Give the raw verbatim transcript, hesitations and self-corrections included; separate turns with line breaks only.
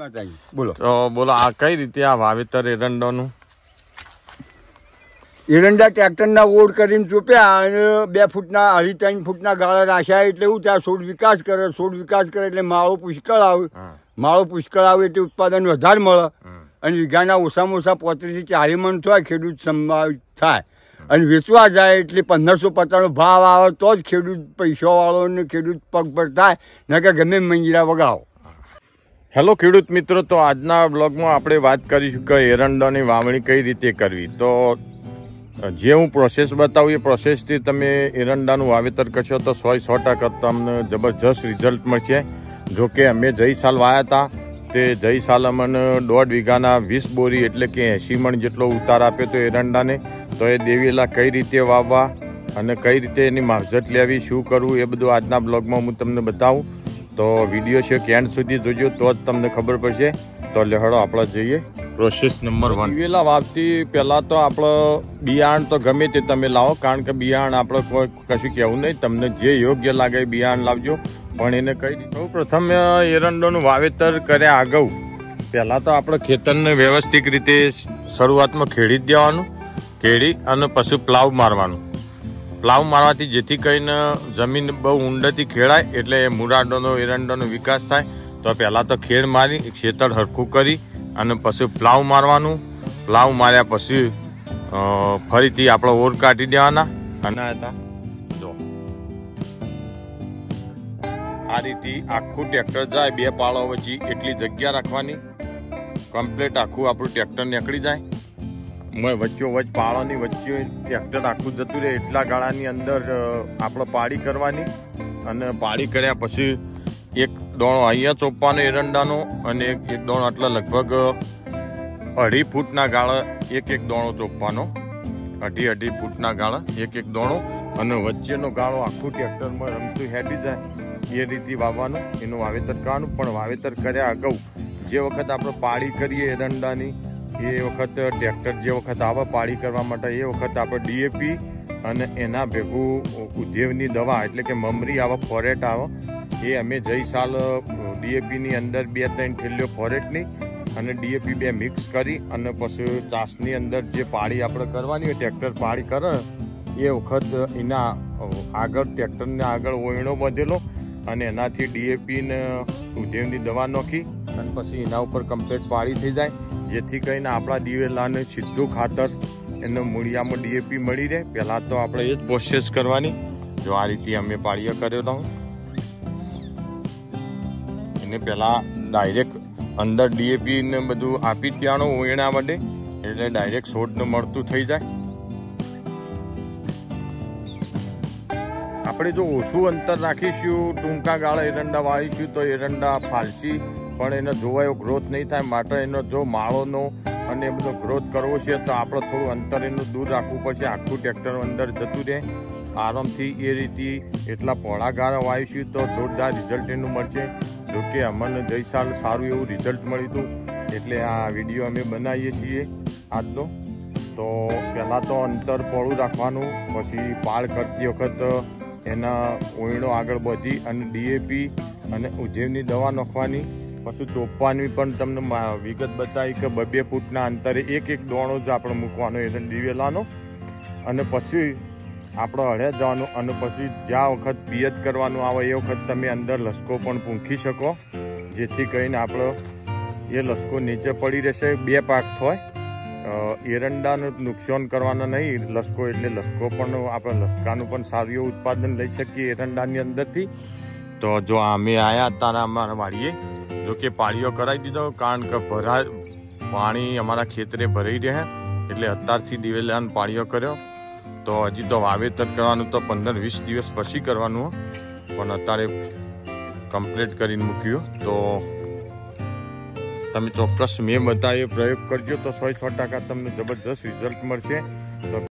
માતાજી બોલો.
તો બોલો આ કઈ રીતે આ વાવેતર એરંડાનું?
એરંડા ટ્રેક્ટરના ઓડ કરીને ચોપ્યા અને બે ફૂટના અઢી ત્રણ ફૂટના ગાળા રાખ્યા એટલે એવું ત્યાં છોડ વિકાસ કરે. છોડ વિકાસ કરે એટલે માળો પુષ્કળ આવે. માળો પુષ્કળ આવે એટલે ઉત્પાદન વધારે મળે અને વીઘાના ઓછામાં ઓછા પોત્રીસથી ચાલીસ મણ થાય ખેડૂત સંભાવિત થાય અને વેચવા જાય એટલે પંદરસો પચાસનો ભાવ આવે તો જ ખેડૂત પૈસાવાળો ને ખેડૂત પગ પર થાય ન કે ગમે મંજીરા વગાવો.
હેલો ખેડૂત મિત્રો, તો આજના બ્લોગમાં આપણે વાત કરીશું કે એરંડાની વાવણી કઈ રીતે કરવી. તો જે હું પ્રોસેસ બતાવું એ પ્રોસેસથી તમે એરંડાનું વાવેતર કરશો તો સો સો ટકા તમને જબરજસ્ત રિઝલ્ટ મળશે. જો કે અમે જઈ સાલ વાયા હતા તે જઈ સાલ અમને દોઢ વીઘાના વીસ બોરી એટલે કે એંસી મણ જેટલો ઉતાર આપ્યો તો એરંડાને. તો એ દેવેલા કઈ રીતે વાવવા અને કઈ રીતે એની માવજત લેવી, શું કરવું, એ બધું આજના બ્લોગમાં હું તમને બતાવું. તો વિડીયો છે કે એન્ડ સુધી જોજો તો જ તમને ખબર પડશે. તો લેહડો આપણે જઈએ પ્રોસેસ નંબર વન. દિવેલા વાવતી પહેલાં તો આપણે બિયારણ તો ગમે તે તમે લાવો, કારણ કે બિયારણ આપણે કોઈ કશું કહેવું નહીં, તમને જે યોગ્ય લાગે એ બિયારણ લાવજો. પણ એને કઈ રીતે સૌ પ્રથમ એરંડાનું વાવેતર કર્યા આગળ પહેલાં તો આપણે ખેતરને વ્યવસ્થિત રીતે શરૂઆતમાં ખેડી જ દેવાનું. ખેડી અને પછી પ્લાવ મારવાનું. પ્લાવ મારવાથી જેથી કરીને જમીન બહુ ઊંડેથી ખેડાય એટલે મુરાડોનો એરંડાનો વિકાસ થાય. તો પહેલાં તો ખેડ મારી ખેતર હરખું કરી અને પછી પ્લાવ મારવાનું. પ્લાવ માર્યા પછી ફરીથી આપણે ઓર કાઢી દેવાના. અને હતા જો આ રીતે આખું ટ્રેક્ટર જાય બે પાળો વચ્ચે એટલી જગ્યા રાખવાની. કમ્પ્લીટ આખું આપણું ટ્રેક્ટર નીકળી જાય. વચ્ચો વચ્ચ પાળોની વચ્ચે ટ્રેક્ટર આખું જતું રહે એટલા ગાળાની અંદર આપણે પાડી કરવાની. અને પાડી કર્યા પછી એક દોણો અહીંયા ચોપવાનો એરંડાનો અને એક એક દોણો એટલે લગભગ અઢી ફૂટના ગાળા એક એક દોણો ચોપવાનો. અઢી અઢી ફૂટના ગાળા એક એક દોણો અને વચ્ચેનો ગાળો આખું ટ્રેક્ટરમાં રમતું હેડી જાય એ રીતે વાવવાનું. એનું વાવેતર કરવાનું. પણ વાવેતર કર્યા અગાઉ જે વખત આપણે પાડી કરીએ એરંડાની એ વખત ટ્રેક્ટર જે વખત આવે પાડી કરવા માટે એ વખત આપણે ડીએપી અને એના ભેગું ઉદ્યોગની દવા એટલે કે મમરી આવે, ફોરેટ આવે, એ અમે જઈ સાલ ડીએપીની અંદર બે ત્રણ થેલીઓ ફોરેટની અને ડીએપી બે મિક્સ કરી અને પછી ચાસની અંદર જે પાડી આપણે કરવાની હોય ટ્રેક્ટર પાડી કરે એ વખત એના આગળ ટ્રેક્ટરને આગળ ઓયણો બધેલો અને એનાથી ડીએપીને ઉદ્યોગની દવા નાખી અને પછી એના ઉપર કમ્પ્લીટ પાડી થઈ જાય જેથી કરીને આપણા દિવેલાને સીધું ખાતર એનો મૂળિયામાં ડીએપી મળી રહે. પહેલાં તો આપણે એ જ પ્રોસેસ કરવાની. જો આ રીતે અમે પાળીઓ કરેલો એને પહેલાં ડાયરેક્ટ અંદર ડીએપી ને બધું આપી જ દેવાનું ઉયણા માટે એટલે ડાયરેક્ટ છોડને મળતું થઈ જાય. આપણે જો ઓછું અંતર રાખીશું, ટૂંકા ગાળા એરંડા વાળીશું તો એરંડા ફાલસી પણ એનો જોવા એવો ગ્રોથ નહીં થાય. માટે એનો જો માળોનો અને એ બધો ગ્રોથ કરવો છે તો આપણે થોડું અંતર એનું દૂર રાખવું પડશે. આખું ટ્રેક્ટર અંદર જતું રહે આરામથી એ રીતે એટલા પહોળા ગાળા વાવીશું તો જોરદાર રિઝલ્ટ એનું મળશે. જોકે અમને ગઈ સાલ સારું એવું રિઝલ્ટ મળ્યું હતું એટલે આ વિડીયો અમે બનાવીએ છીએ આજનો. તો પહેલાં તો અંતર પહોળું રાખવાનું. પછી પાળ કરતી વખત એના ઓયણો આગળ વધી અને ડીએપી અને ઉદ્યોગની દવા નાખવાની. પછી ચોપવાની પણ તમને વિગત બતાવી કે બે બે ફૂટના અંતરે એક એક દોણો જ આપણે મૂકવાનો એ દિવેલાનો. અને પછી આપણે હળ્યા જવાનું અને પછી જ્યાં વખત પિયત કરવાનું આવે એ વખત તમે અંદર લસકો પણ પૂંખી શકો જેથી કરીને આપણે એ લસકો નીચે પડી રહેશે. બે પાક થાય, એરંડાનું નુકસાન કરવાના નહીં. લસકો એટલે લસકો પણ આપણે લસકાનું પણ સારું એવું ઉત્પાદન લઈ શકીએ એરંડાની અંદરથી. તો જો અમે આવ્યા તારા અમારા વાડીએ જો કે પાળીઓ કરાવી દીધો કારણ કે ભરા પાણી અમારા ખેતરે ભરાઈ રહે એટલે અત્યારથી દિવેલાને પાળીઓ કર્યો. તો હજી તો વાવેતર કરવાનું તો પંદર વીસ દિવસ પછી કરવાનું પણ અત્યારે કમ્પ્લીટ કરીને મૂક્યું. તો તમે ચોક્કસ મેં બતાવ્યો પ્રયોગ કરજો તો સો સો ટકા તમને જબરજસ્ત રિઝલ્ટ મળશે. તો